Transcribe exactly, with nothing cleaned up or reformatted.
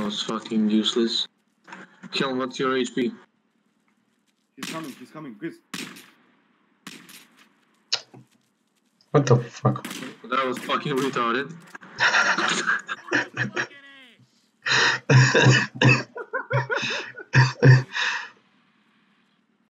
was fucking useless. Kill, what's your H P? He's coming, he's coming, Chris. What the fuck? That was fucking retarded.